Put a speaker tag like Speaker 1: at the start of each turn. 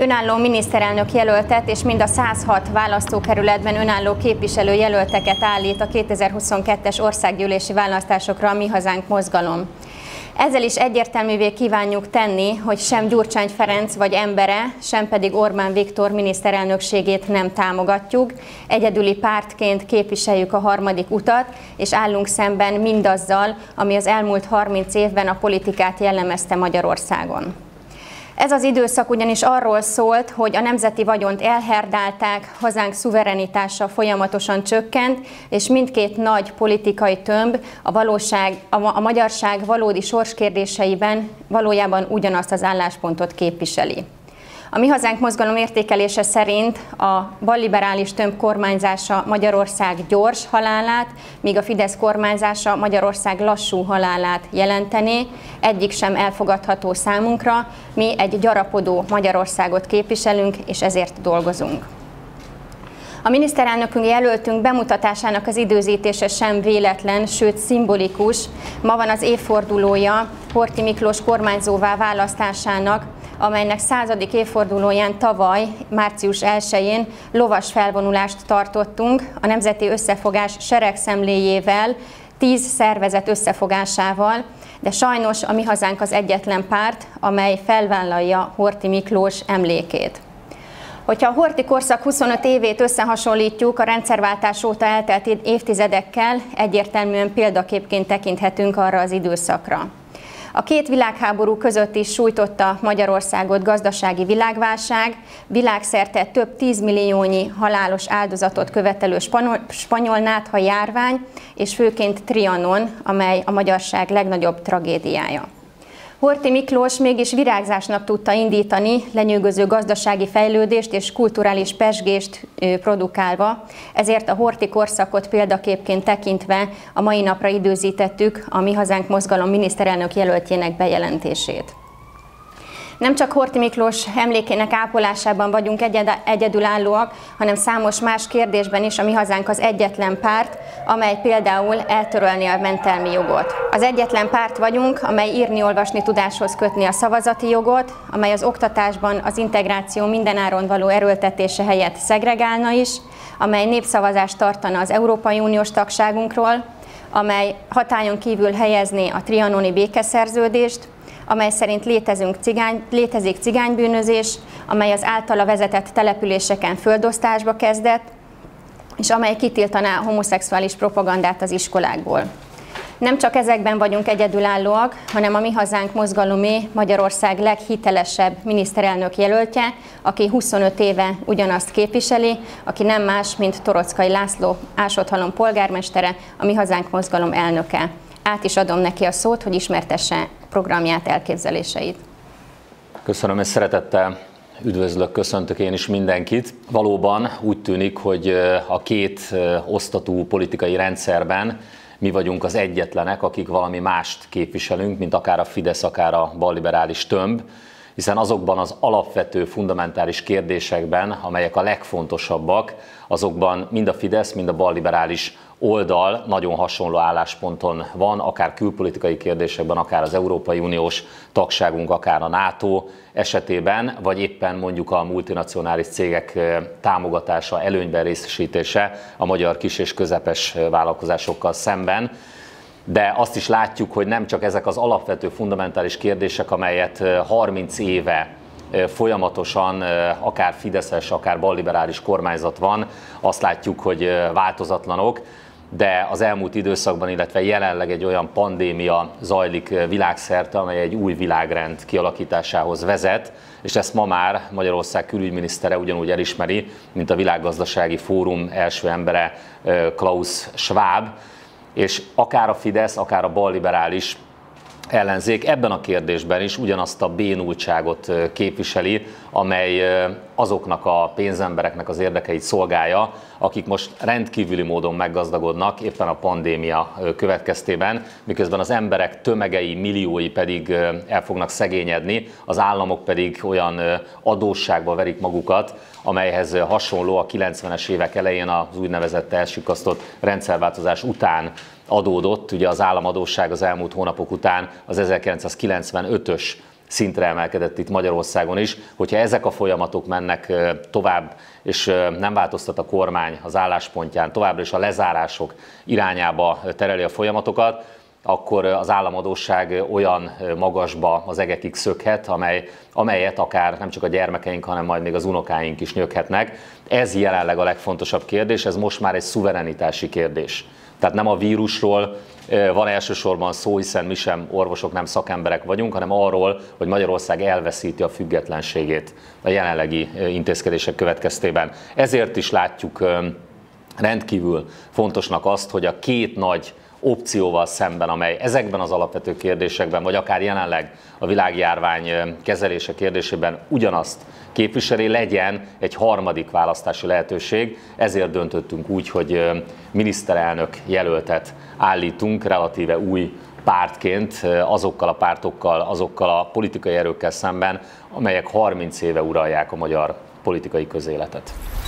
Speaker 1: önálló miniszterelnök jelöltet és mind a 106 választókerületben önálló képviselő jelölteket állít a 2022-es országgyűlési választásokra a Mi Hazánk mozgalom. Ezzel is egyértelművé kívánjuk tenni, hogy sem Gyurcsány Ferenc vagy embere, sem pedig Orbán Viktor miniszterelnökségét nem támogatjuk. Egyedüli pártként képviseljük a harmadik utat, és állunk szemben mindazzal, ami az elmúlt 30 évben a politikát jellemezte Magyarországon. Ez az időszak ugyanis arról szólt, hogy a nemzeti vagyont elherdálták, hazánk szuverenitása folyamatosan csökkent, és mindkét nagy politikai tömb a magyarság valódi sorskérdéseiben valójában ugyanazt az álláspontot képviseli. A Mi Hazánk mozgalom értékelése szerint a balliberális tömb kormányzása Magyarország gyors halálát, míg a Fidesz kormányzása Magyarország lassú halálát jelentené. Egyik sem elfogadható számunkra, mi egy gyarapodó Magyarországot képviselünk, és ezért dolgozunk. A miniszterelnökünk jelöltünk bemutatásának az időzítése sem véletlen, sőt szimbolikus. Ma van az évfordulója Horthy Miklós kormányzóvá választásának, amelynek 100. évfordulóján tavaly, március 1-én lovas felvonulást tartottunk a Nemzeti Összefogás seregszemléjével, 10 szervezet összefogásával, de sajnos a Mi Hazánk az egyetlen párt, amely felvállalja Horthy Miklós emlékét. Hogyha a Horthy korszak 25 évét összehasonlítjuk a rendszerváltás óta eltelt évtizedekkel, egyértelműen példaképként tekinthetünk arra az időszakra. A két világháború között is sújtotta Magyarországot gazdasági világválság, világszerte több 10 milliónyi halálos áldozatot követelő spanyol nátha járvány, és főként Trianon, amely a magyarság legnagyobb tragédiája. Horthy Miklós mégis virágzásnak tudta indítani, lenyűgöző gazdasági fejlődést és kulturális pezsgést produkálva, ezért a Horthy korszakot példaképként tekintve a mai napra időzítettük a Mi Hazánk mozgalom miniszterelnök jelöltjének bejelentését. Nem csak Horthy Miklós emlékének ápolásában vagyunk egyedülállóak, hanem számos más kérdésben is a Mi Hazánk az egyetlen párt, amely például eltörölni a mentelmi jogot. Az egyetlen párt vagyunk, amely írni-olvasni tudáshoz kötni a szavazati jogot, amely az oktatásban az integráció mindenáron való erőltetése helyett szegregálna is, amely népszavazást tartana az Európai Uniós tagságunkról, amely hatályon kívül helyezné a trianoni békeszerződést, amely szerint létezik cigánybűnözés, amely az általa vezetett településeken földosztásba kezdett, és amely kitiltaná a homoszexuális propagandát az iskolákból. Nem csak ezekben vagyunk egyedülállóak, hanem a Mi Hazánk mozgalomé Magyarország leghitelesebb miniszterelnök jelöltje, aki 25 éve ugyanazt képviseli, aki nem más, mint Toroczkai László, Ásotthalom polgármestere, a Mi Hazánk mozgalom elnöke. Át is adom neki a szót, hogy ismertesse programját, elképzeléseit.
Speaker 2: Köszönöm, és szeretettel üdvözlök, köszöntök én is mindenkit. Valóban úgy tűnik, hogy a két osztatú politikai rendszerben mi vagyunk az egyetlenek, akik valami mást képviselünk, mint akár a Fidesz, akár a balliberális tömb, hiszen azokban az alapvető, fundamentális kérdésekben, amelyek a legfontosabbak, azokban mind a Fidesz, mind a balliberális oldal nagyon hasonló állásponton van, akár külpolitikai kérdésekben, akár az Európai Uniós tagságunk, akár a NATO esetében, vagy éppen mondjuk a multinacionális cégek támogatása, előnyben részesítése a magyar kis és közepes vállalkozásokkal szemben. De azt is látjuk, hogy nem csak ezek az alapvető fundamentális kérdések, amelyet 30 éve folyamatosan akár fideszes, akár balliberális kormányzat van, azt látjuk, hogy változatlanok, de az elmúlt időszakban, illetve jelenleg egy olyan pandémia zajlik világszerte, amely egy új világrend kialakításához vezet, és ezt ma már Magyarország külügyminisztere ugyanúgy elismeri, mint a Világgazdasági Fórum első embere Klaus Schwab, és akár a Fidesz, akár a balliberális ellenzék ebben a kérdésben is ugyanazt a bénultságot képviseli, amely azoknak a pénzembereknek az érdekeit szolgálja, akik most rendkívüli módon meggazdagodnak éppen a pandémia következtében, miközben az emberek tömegei, milliói pedig el fognak szegényedni, az államok pedig olyan adósságba verik magukat, amelyhez hasonló a 90-es évek elején az úgynevezett elsikasztott rendszerváltozás után adódott. Ugye az államadósság az elmúlt hónapok után az 1995-ös szintre emelkedett itt Magyarországon is. Hogyha ezek a folyamatok mennek tovább, és nem változtat a kormány az álláspontján, továbbra is a lezárások irányába tereli a folyamatokat, akkor az államadósság olyan magasba az egekig szökhet, amelyet akár nem csak a gyermekeink, hanem majd még az unokáink is nyöghetnek. Ez jelenleg a legfontosabb kérdés, ez most már egy szuverenitási kérdés. Tehát nem a vírusról van elsősorban szó, hiszen mi sem orvosok, nem szakemberek vagyunk, hanem arról, hogy Magyarország elveszíti a függetlenségét a jelenlegi intézkedések következtében. Ezért is látjuk rendkívül fontosnak azt, hogy a két nagy opcióval szemben, amely ezekben az alapvető kérdésekben, vagy akár jelenleg a világjárvány kezelése kérdésében ugyanazt képviseli, legyen egy harmadik választási lehetőség. Ezért döntöttünk úgy, hogy miniszterelnök jelöltet állítunk relatíve új pártként azokkal a pártokkal, azokkal a politikai erőkkel szemben, amelyek 30 éve uralják a magyar politikai közéletet.